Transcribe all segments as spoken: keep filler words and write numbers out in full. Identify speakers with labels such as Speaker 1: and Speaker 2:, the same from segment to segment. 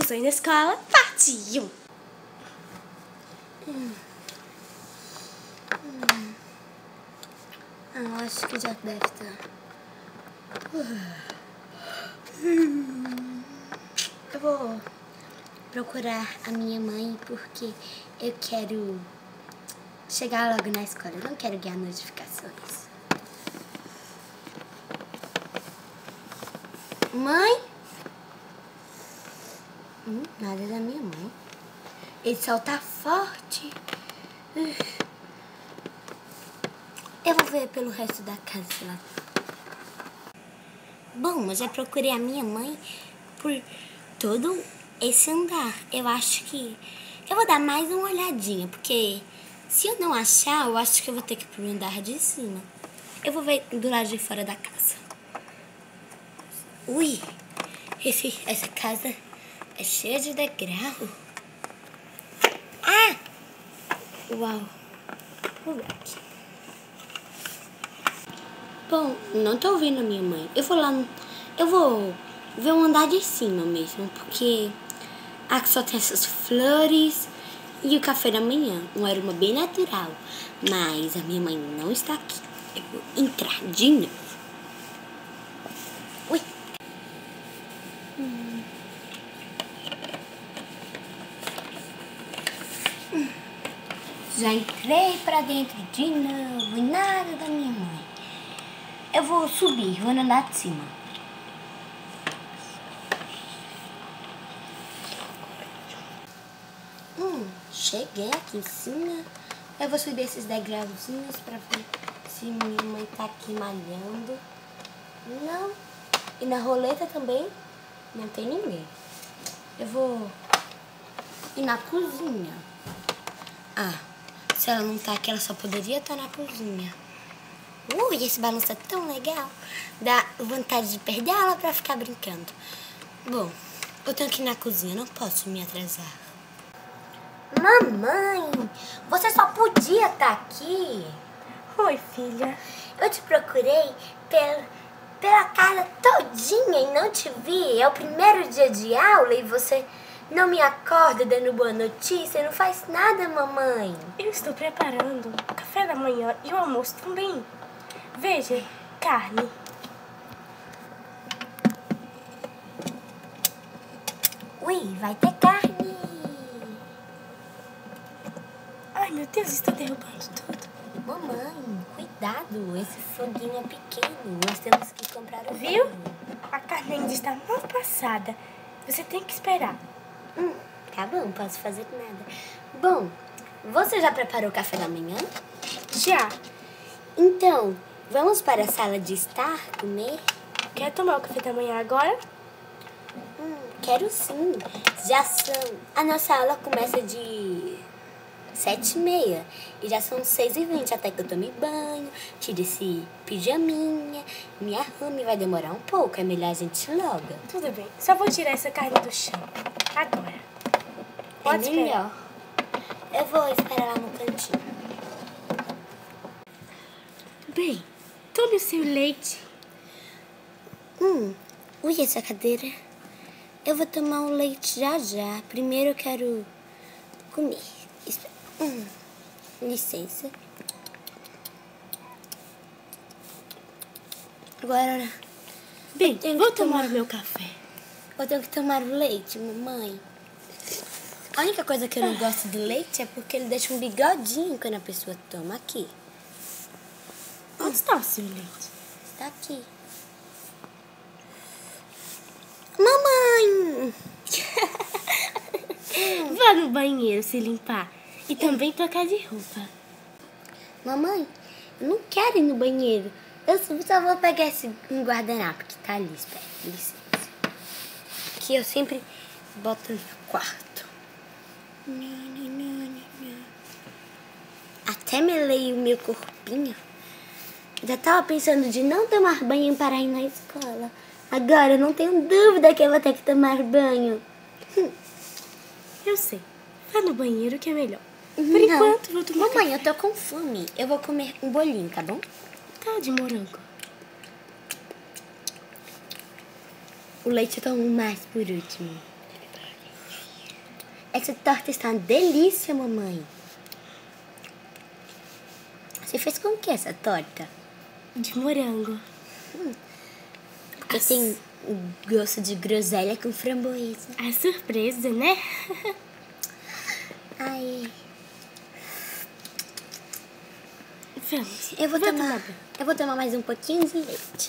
Speaker 1: Confusões na Escola, parte um.
Speaker 2: Hum. Hum. Ah, acho que já deve estar. Eu vou procurar a minha mãe porque eu quero chegar logo na escola. Eu não quero ganhar notificações. Mãe? Hum, nada da minha mãe. Esse sol tá forte. Eu vou ver pelo resto da casa lá. Bom, eu já procurei a minha mãe por todo esse andar. Eu acho que eu vou dar mais uma olhadinha, porque se eu não achar, eu acho que eu vou ter que ir pro andar de cima. Eu vou ver do lado de fora da casa. Ui, esse, essa casa é cheia de degrau. Ah! Uau! Vou ver aqui. Bom, não tô ouvindo a minha mãe. Eu vou lá, no, eu vou ver o andar de cima mesmo, porque aqui só tem essas flores e o café da manhã. Um aroma bem natural, mas a minha mãe não está aqui. Eu vou entrar de novo. Ui! Hum. Já entrei pra dentro de novo e nada da minha mãe. Eu vou subir, vou andar de cima. Hum, cheguei aqui em cima. Eu vou subir esses degrauzinhos pra ver se minha mãe tá aqui malhando. Não. E na roleta também não tem ninguém. Eu vou ir na cozinha. Ah, se ela não tá aqui, ela só poderia estar na cozinha. Ui, esse balanço é tão legal. Dá vontade de perder a aula pra ficar brincando. Bom, eu tenho que ir na cozinha, não posso me atrasar. Mamãe, você só podia estar aqui.
Speaker 1: Oi, filha.
Speaker 2: Eu te procurei pela, pela casa todinha e não te vi. É o primeiro dia de aula e você não me acorda dando boa notícia. Não faz nada, mamãe.
Speaker 1: Eu estou preparando o café da manhã e o almoço também. Veja, carne.
Speaker 2: Ui, vai ter carne.
Speaker 1: Ai, meu Deus, estou derrubando tudo.
Speaker 2: Mamãe, cuidado, esse foguinho é pequeno. Nós temos que comprar o
Speaker 1: Viu?
Speaker 2: vinho.
Speaker 1: A carne ainda está mal passada. Você tem que esperar.
Speaker 2: Hum, tá bom, posso fazer nada. Bom, você já preparou o café da manhã?
Speaker 1: Já.
Speaker 2: Então, vamos para a sala de estar, comer?
Speaker 1: Quer tomar o café da manhã agora?
Speaker 2: Hum, quero sim. Já são... A nossa aula começa de sete e meia. E já são seis e vinte, até que eu tome banho, tire esse pijaminha, me arrume. Vai demorar um pouco, é melhor a gente ir logo.
Speaker 1: Tudo bem, só vou tirar essa carne do chão. Agora. Pode
Speaker 2: é melhor. Eu vou esperar lá no cantinho.
Speaker 1: Bem, tome o seu leite.
Speaker 2: Hum, ui, essa cadeira. Eu vou tomar um leite já já. Primeiro eu quero comer. Hum, licença. Agora...
Speaker 1: Bem,
Speaker 2: eu
Speaker 1: vou
Speaker 2: tomar...
Speaker 1: tomar o meu café.
Speaker 2: Eu tenho que tomar o leite, mamãe. A única coisa que eu não gosto do leite é porque ele deixa um bigodinho quando a pessoa toma aqui.
Speaker 1: Onde está o seu leite?
Speaker 2: Está aqui. Mamãe!
Speaker 1: Vá no banheiro se limpar e também trocar de roupa.
Speaker 2: Mamãe, eu não quero ir no banheiro. Eu só vou pegar esse guardanapo que tá ali, espera, licença. Que eu sempre boto no quarto. Até melei o meu corpinho. Já tava pensando de não tomar banho para ir na escola. Agora eu não tenho dúvida que eu vou ter que tomar banho. Hum.
Speaker 1: Eu sei. Vá no banheiro que é melhor. Por
Speaker 2: Não.
Speaker 1: enquanto, vou tomar
Speaker 2: Mamãe,
Speaker 1: café.
Speaker 2: eu tô com fome. Eu vou comer um bolinho, tá bom?
Speaker 1: Tá, de morango.
Speaker 2: O leite eu tomo mais por último. Essa torta está uma delícia, mamãe. Você fez com o que essa torta?
Speaker 1: De morango.
Speaker 2: Hum, porque Nossa. Tem gosto de groselha com framboesa.
Speaker 1: A surpresa, né?
Speaker 2: Ai.
Speaker 1: Vamos.
Speaker 2: Eu vou,
Speaker 1: vou
Speaker 2: tomar,
Speaker 1: tomar.
Speaker 2: Eu vou tomar mais um pouquinho de leite.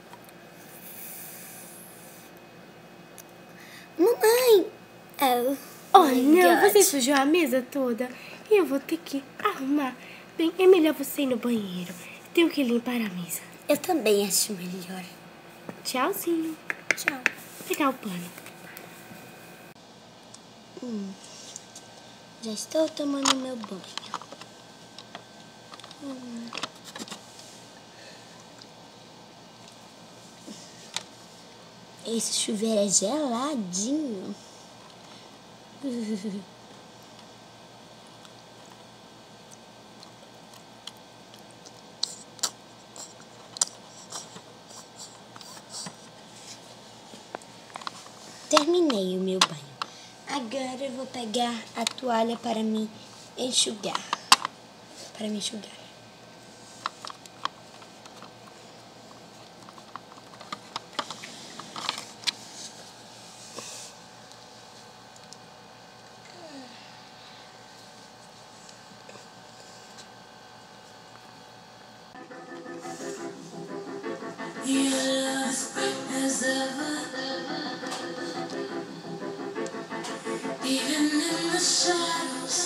Speaker 2: Mamãe! Oh,
Speaker 1: oh não, God. Você sujou a mesa toda. E eu vou ter que arrumar. Bem, é melhor você ir no banheiro. Tenho que limpar a mesa.
Speaker 2: Eu também acho melhor.
Speaker 1: Tchauzinho.
Speaker 2: Tchau.
Speaker 1: Vou pegar o pano.
Speaker 2: Hum. Já estou tomando meu banho. Hum. Esse chuveiro é geladinho. Terminei o meu banho. Agora eu vou pegar a toalha para me enxugar. Para me enxugar.
Speaker 3: Even in the shadows,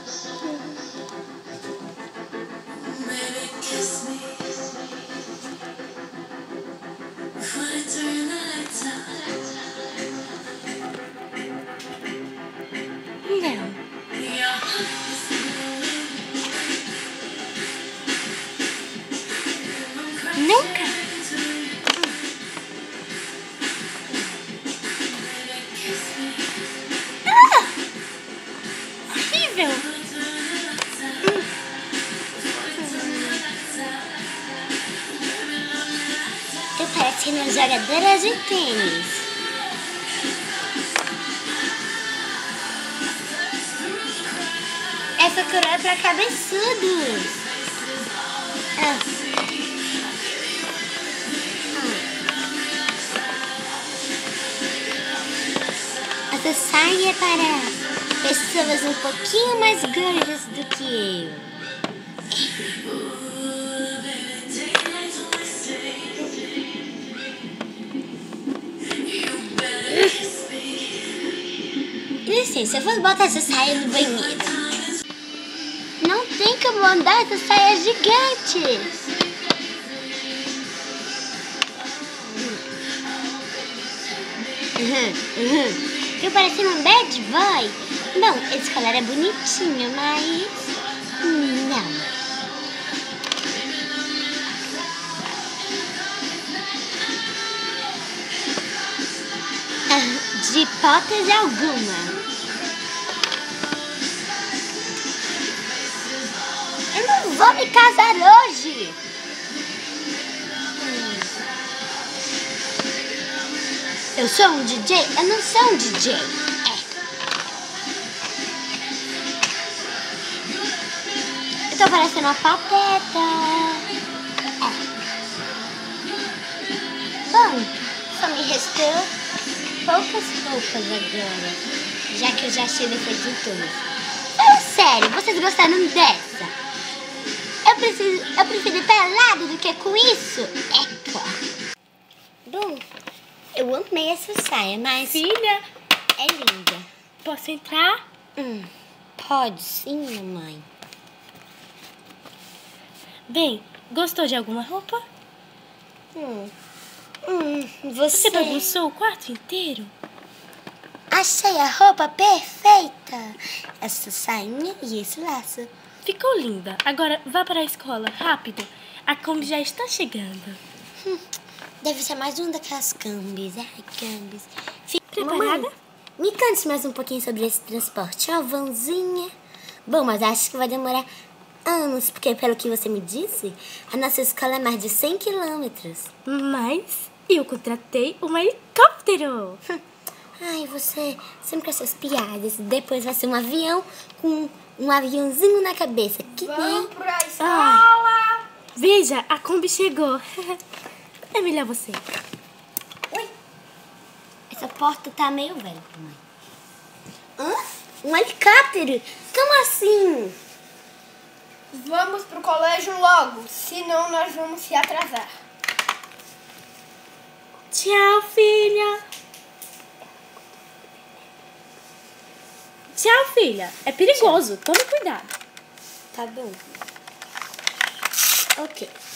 Speaker 3: baby, kiss me before I turn the lights out.
Speaker 1: Não. Nunca.
Speaker 2: Tu parece uma jogadora de tênis. Essa coroa é pra cabeçudos. Ah. Ah. Essa saia é para pessoas um pouquinho mais gordas do que eu. Licença, eu vou botar essa saia no banheiro. Não tem como andar, essa saia é gigante. Uhum, uhum. Eu pareço uma bad boy. Bom, esse colar é bonitinho, mas... não. De hipótese alguma. Eu não vou me casar hoje. Eu sou um D J? Eu não sou um D J. É. Eu tô parecendo uma pateta. É. Bom, só me restou poucas roupas agora, já que eu já achei depois de tudo. Fala sério, vocês gostaram dessa? Eu preciso, eu prefiro ir pelado do que com isso? Eca. Bom, eu amei essa saia, mas...
Speaker 1: Filha,
Speaker 2: é linda.
Speaker 1: Posso entrar?
Speaker 2: Hum, pode sim, mamãe.
Speaker 1: Bem, gostou de alguma roupa?
Speaker 2: Hum, hum você...
Speaker 1: Você bagunçou o quarto inteiro?
Speaker 2: Achei a roupa perfeita. Essa sainha e esse laço.
Speaker 1: Ficou linda. Agora vá para a escola, rápido. A Kombi já está chegando.
Speaker 2: Hum, deve ser mais uma daquelas Kombis. Ai, Kombis. Fica
Speaker 1: preparada?
Speaker 2: Mamãe, me conte mais um pouquinho sobre esse transporte. Ó, vãozinha. Bom, mas acho que vai demorar anos, porque pelo que você me disse, a nossa escola é mais de cem quilômetros.
Speaker 1: Mas eu contratei um helicóptero.
Speaker 2: Ai, você sempre com essas piadas. Depois vai ser um avião com um aviãozinho na cabeça. Que nem...
Speaker 4: Vamos pra escola!
Speaker 1: Veja, a Kombi chegou. É melhor você.
Speaker 2: Ui. Essa porta tá meio velha, mãe. Hã? Um helicóptero? Como assim?
Speaker 4: Vamos pro colégio logo, senão nós vamos se atrasar.
Speaker 1: Tchau, filha. Tchau, filha. É perigoso. Tome cuidado.
Speaker 2: Tá bom. Ok.